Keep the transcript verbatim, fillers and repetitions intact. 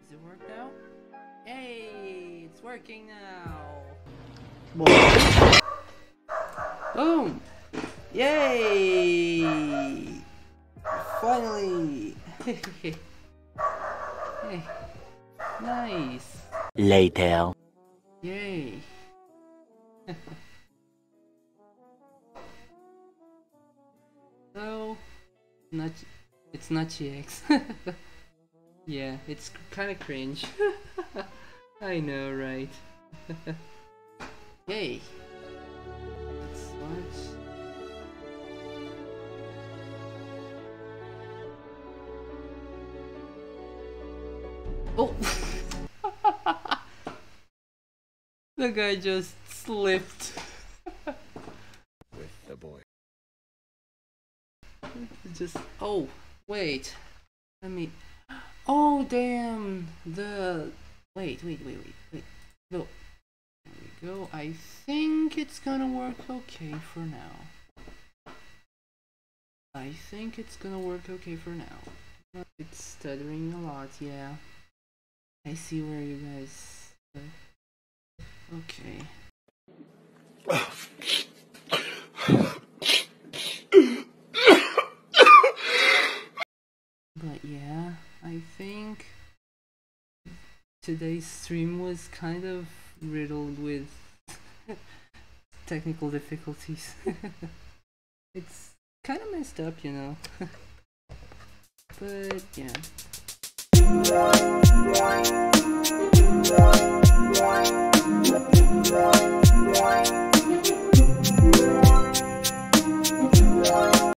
Does it work now? Hey, it's working now. Boom! Yay! Finally! Hey, nice. Later. Yay! So, not it's not G X. Yeah, it's kind of cringe. I know, right? Yay! Let's watch. Oh! The guy just slipped. With the boy. Just oh wait. Let me. Oh damn! The wait wait wait wait wait. No. There we go. I think it's gonna work okay for now. I think it's gonna work okay for now. It's stuttering a lot, yeah. I see where you guys. Uh, okay. But yeah, I think today's stream was kind of riddled with technical difficulties. It's kind of messed up, you know. But yeah.